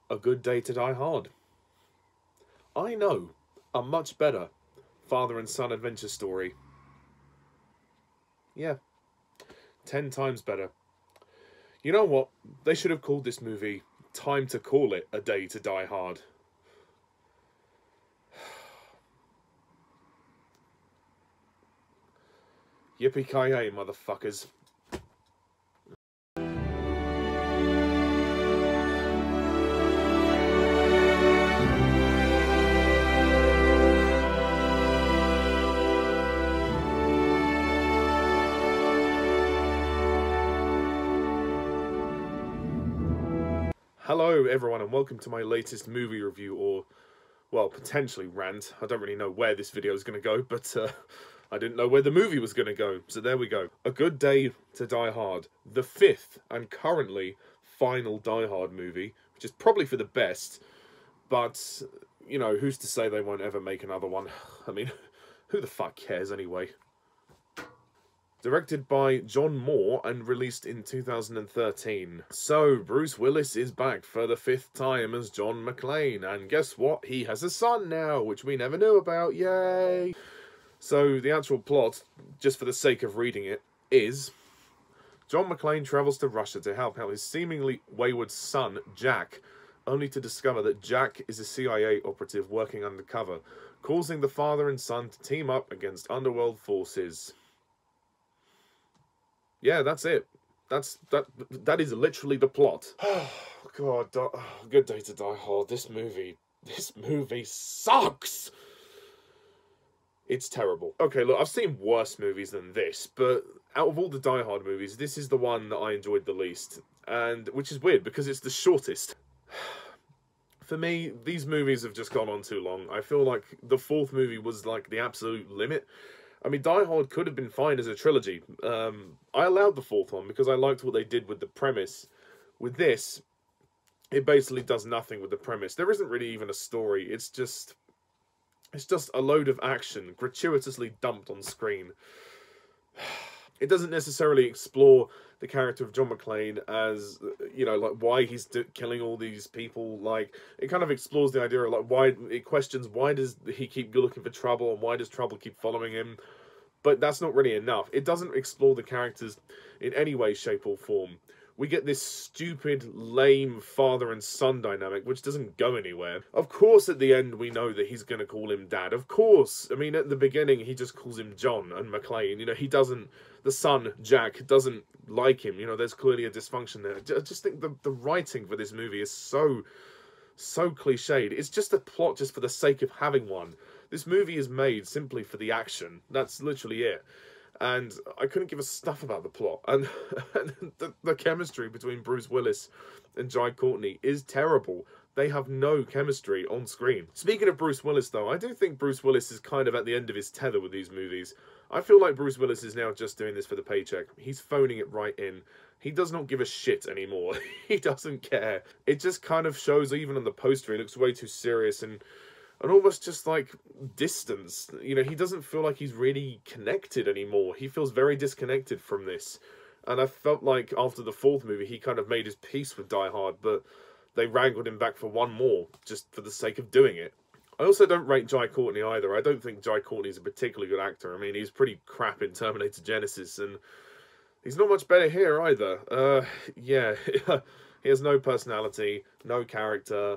A Good Day to Die Hard. I know a much better father and son adventure story. Yeah, 10 times better. You know what? They should have called this movie Time to Call It A Day to Die Hard. Yippee-ki-yay, motherfuckers. Hello everyone and welcome to my latest movie review, or, well, potentially rant. I don't really know where this video is going to go, but I didn't know where the movie was going to go, so there we go. A Good Day to Die Hard, the 5th and currently final Die Hard movie, which is probably for the best, but, you know, who's to say they won't ever make another one? I mean, who the fuck cares anyway? Directed by John Moore and released in 2013. So, Bruce Willis is back for the 5th time as John McClane, and guess what? He has a son now, which we never knew about, yay! So, the actual plot, just for the sake of reading it, is John McClane travels to Russia to help out his seemingly wayward son, Jack, only to discover that Jack is a CIA operative working undercover, causing the father and son to team up against underworld forces. Yeah, that's it. That is literally the plot. Oh, God. Good Day to Die Hard. This movie sucks! It's terrible. Okay, look, I've seen worse movies than this, but out of all the Die Hard movies, this is the one that I enjoyed the least. And, which is weird, because it's the shortest. For me, these movies have just gone on too long. I feel like the 4th movie was, like, the absolute limit. I mean, Die Hard could have been fine as a trilogy. I allowed the 4th one because I liked what they did with the premise. With this, it basically does nothing with the premise. There isn't really even a story. It's just a load of action gratuitously dumped on screen. It doesn't necessarily explore the character of John McClane as, you know, like, why he's killing all these people. Like, it kind of explores the idea of, like, why, it questions why does he keep looking for trouble and why does trouble keep following him. But that's not really enough. It doesn't explore the characters in any way, shape or form. We get this stupid, lame father and son dynamic, which doesn't go anywhere. Of course, at the end, we know that he's going to call him Dad. Of course. I mean, at the beginning, he just calls him John and McClane. You know, he doesn't... The son, Jack, doesn't like him. You know, there's clearly a dysfunction there. I just think the writing for this movie is so cliched. It's just a plot just for the sake of having one. This movie is made simply for the action. That's literally it. And I couldn't give a stuff about the plot. And the chemistry between Bruce Willis and Jai Courtney is terrible. They have no chemistry on screen. Speaking of Bruce Willis, though, I do think Bruce Willis is kind of at the end of his tether with these movies. I feel like Bruce Willis is now just doing this for the paycheck. He's phoning it right in. He does not give a shit anymore. He doesn't care. It just kind of shows, even on the poster, he looks way too serious and almost just, like, distance. You know, he doesn't feel like he's really connected anymore. He feels very disconnected from this. And I felt like after the 4th movie, he kind of made his peace with Die Hard, but they wrangled him back for one more, just for the sake of doing it. I also don't rate Jai Courtney either. I don't think Jai Courtney is a particularly good actor. I mean, he's pretty crap in Terminator Genisys, and he's not much better here either. Yeah, he has no personality, no character,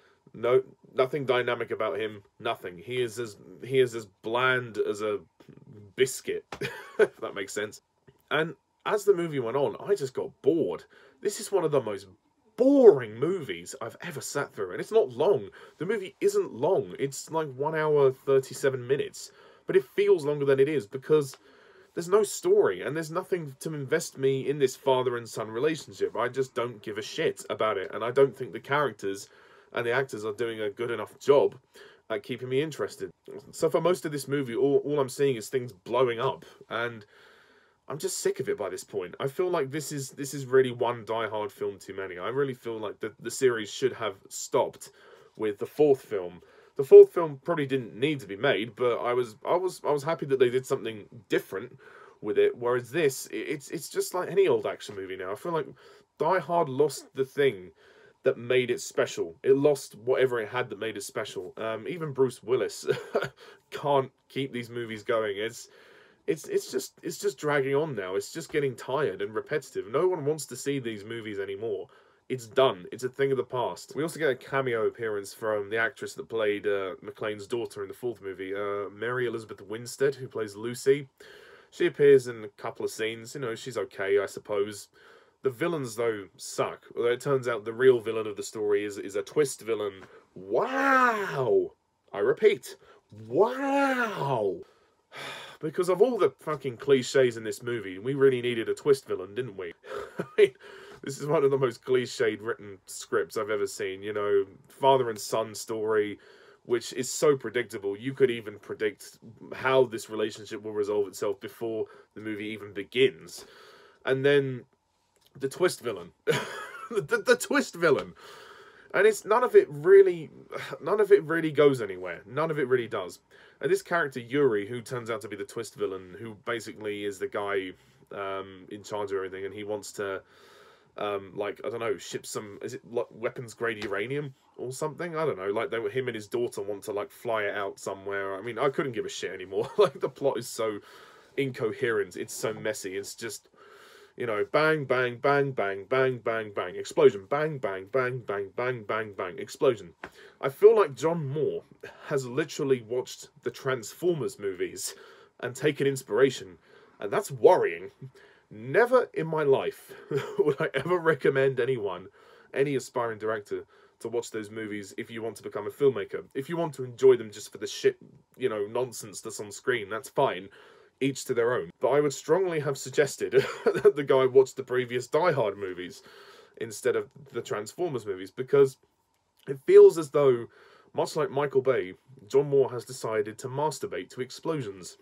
nothing dynamic about him, nothing. He is as bland as a biscuit, if that makes sense. And as the movie went on, I just got bored. This is one of the most boring movies I've ever sat through, and it's not long. The movie isn't long. It's like 1 hour 37 minutes, but it feels longer than it is because there's no story and there's nothing to invest me in this father and son relationship. I just don't give a shit about it, and I don't think the characters and the actors are doing a good enough job at keeping me interested. So for most of this movie, all I'm seeing is things blowing up, and I'm just sick of it by this point. I feel like this is really one Die Hard film too many. I really feel like the series should have stopped with the 4th film. The 4th film probably didn't need to be made, but I was happy that they did something different with it. Whereas this, it's just like any old action movie now. I feel like Die Hard lost the thing that made it special. It lost whatever it had that made it special. Even Bruce Willis can't keep these movies going. It's just dragging on now. It's just getting tired and repetitive. No one wants to see these movies anymore. It's done. It's a thing of the past. We also get a cameo appearance from the actress that played McClane's daughter in the fourth movie, Mary Elizabeth Winstead, who plays Lucy. She appears in a couple of scenes. You know, she's okay, I suppose. The villains, though, suck. Although it turns out the real villain of the story is a twist villain. Wow! I repeat, wow! Because of all the fucking cliches in this movie, we really needed a twist villain, didn't we? I mean, this is one of the most cliched written scripts I've ever seen. You know, father and son story, which is so predictable. You could even predict how this relationship will resolve itself before the movie even begins. And then the twist villain. the twist villain. And it's none of it really goes anywhere. None of it really does. And this character, Yuri, who turns out to be the twist villain, who basically is the guy in charge of everything, and he wants to, like, I don't know, ship some, is it like weapons-grade uranium or something? I don't know, like, him and his daughter want to, like, fly it out somewhere. I mean, I couldn't give a shit anymore. Like, the plot is so incoherent. It's so messy. It's just, you know, bang, bang, bang, bang, bang, bang, bang, explosion, bang, bang, bang, bang, bang, bang, bang, explosion. I feel like John Moore has literally watched the Transformers movies and taken inspiration, and that's worrying. Never in my life would I ever recommend anyone, any aspiring director, to watch those movies if you want to become a filmmaker. If you want to enjoy them just for the shit, you know, nonsense that's on screen, that's fine. Each to their own. But I would strongly have suggested that the guy watch the previous Die Hard movies instead of the Transformers movies, because it feels as though, much like Michael Bay, John Moore has decided to masturbate to explosions.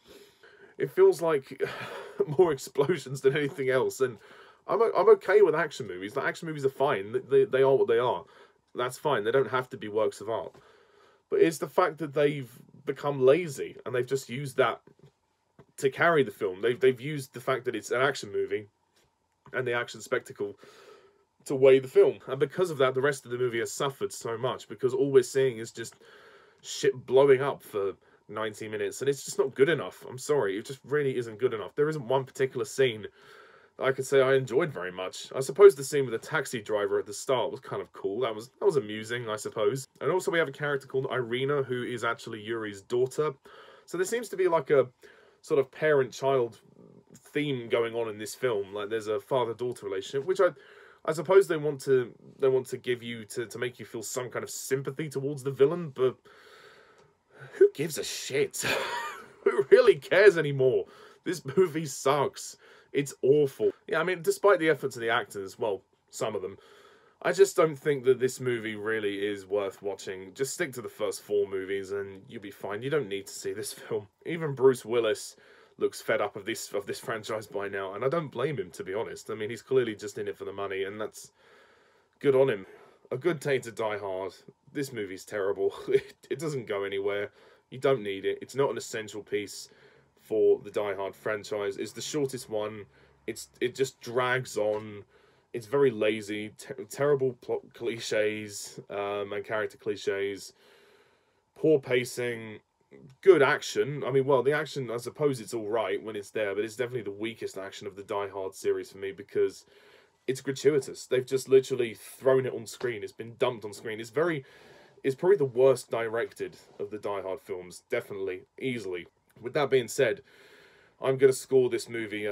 It feels like more explosions than anything else, and I'm okay with action movies. The action movies are fine. They are what they are. That's fine. They don't have to be works of art. But it's the fact that they've become lazy, and they've just used that to carry the film. They've used the fact that it's an action movie and the action spectacle to weigh the film. And because of that, the rest of the movie has suffered so much, because all we're seeing is just shit blowing up for 90 minutes, and it's just not good enough. I'm sorry, it just really isn't good enough. There isn't one particular scene that I could say I enjoyed very much. I suppose the scene with the taxi driver at the start was kind of cool. That was amusing, I suppose. And also we have a character called Irina, who is actually Yuri's daughter. So there seems to be like a sort of parent-child theme going on in this film. Like, there's a father-daughter relationship, which I suppose they want to give you to make you feel some kind of sympathy towards the villain, but who gives a shit? Who really cares anymore? This movie sucks. It's awful. Yeah, I mean, despite the efforts of the actors, well, some of them, I just don't think that this movie really is worth watching. Just stick to the first 4 movies and you'll be fine. You don't need to see this film. Even Bruce Willis looks fed up of this franchise by now, and I don't blame him, to be honest. I mean, he's clearly just in it for the money, and that's good on him. A Good Day to Die Hard. This movie's terrible. It doesn't go anywhere. You don't need it. It's not an essential piece for the Die Hard franchise. It's the shortest one. It just drags on. It's very lazy, terrible plot cliches and character cliches, poor pacing, good action. I mean, well, the action, I suppose it's all right when it's there, but it's definitely the weakest action of the Die Hard series for me, because it's gratuitous. They've just literally thrown it on screen. It's been dumped on screen. It's probably the worst directed of the Die Hard films, definitely, easily. With that being said, I'm going to score this movie,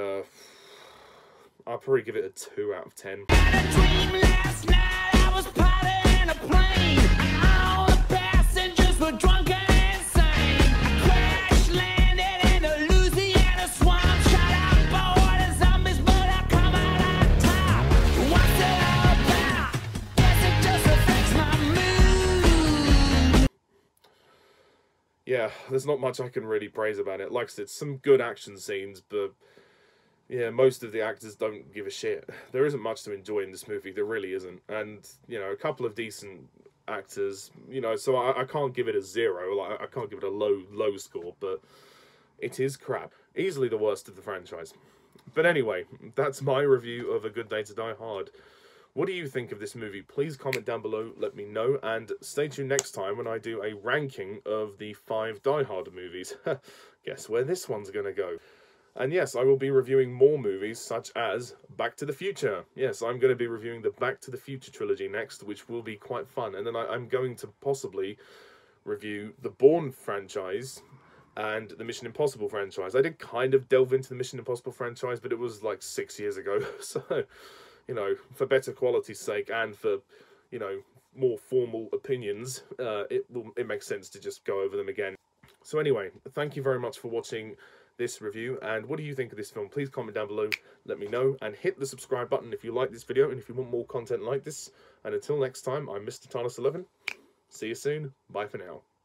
I'll probably give it a 2 out of 10. Yeah, there's not much I can really praise about it. Like I said, some good action scenes, but yeah, most of the actors don't give a shit. There isn't much to enjoy in this movie. There really isn't. And, you know, a couple of decent actors, you know, so I can't give it a 0. Like, I can't give it a low score, but it is crap. Easily the worst of the franchise. But anyway, that's my review of A Good Day to Die Hard. What do you think of this movie? Please comment down below, let me know, and stay tuned next time when I do a ranking of the 5 Die Hard movies. Guess where this one's going to go. And yes, I will be reviewing more movies such as Back to the Future. Yes, I'm going to be reviewing the Back to the Future trilogy next, which will be quite fun. And then I'm going to possibly review the Bourne franchise and the Mission Impossible franchise. I did kind of delve into the Mission Impossible franchise, but it was like 6 years ago. So, you know, for better quality's sake and for, you know, more formal opinions, it makes sense to just go over them again. So anyway, thank you very much for watching this review, and what do you think of this film? Please comment down below, let me know, and hit the subscribe button if you like this video and if you want more content like this. And until next time, I'm Mr. Tarnus11. See you soon. Bye for now.